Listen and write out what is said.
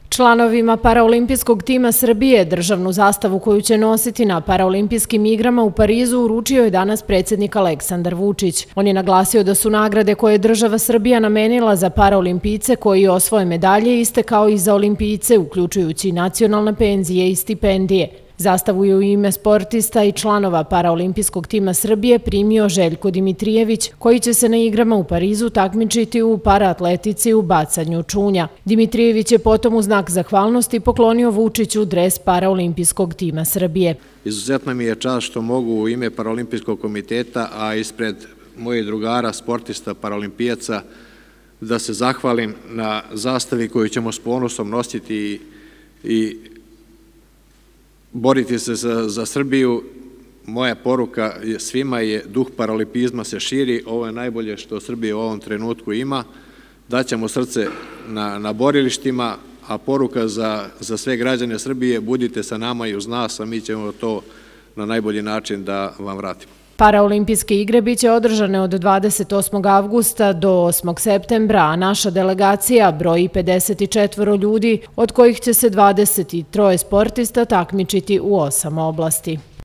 Članovima paraolimpijskog tima Srbije državnu zastavu koju će nositi na paraolimpijskim igrama u Parizu uručio je danas predsjednik Aleksandar Vučić. On je naglasio da su nagrade koje je država Srbija namenila za paraolimpijce koji osvoje medalje iste kao i za olimpijce, uključujući nacionalne penzije i stipendije. Zastavu je u ime sportista i članova paraolimpijskog tima Srbije primio Željko Dimitrijević, koji će se na igrama u Parizu takmičiti u paraatletici u bacanju čunja. Dimitrijević je potom u znak zahvalnosti poklonio Vučiću dres paraolimpijskog tima Srbije. Izuzetno mi je čast što mogu u ime Paraolimpijskog komiteta, a ispred mojih drugara, sportista, paraolimpijaca, da se zahvalim na zastavi koju ćemo s ponosom nositi i boriti se za Srbiju. Moja poruka svima je duh paraolimpizma se širi, ovo je najbolje što Srbija u ovom trenutku ima, daćemo srce na borilištima, a poruka za sve građane Srbije, budite sa nama i uz nas, a mi ćemo to na najbolji način da vam vratimo. Paraolimpijske igre biće održane od 28. avgusta do 8. septembra, a naša delegacija broji 54 ljudi, od kojih će se 23 sportista takmičiti u 8 oblasti.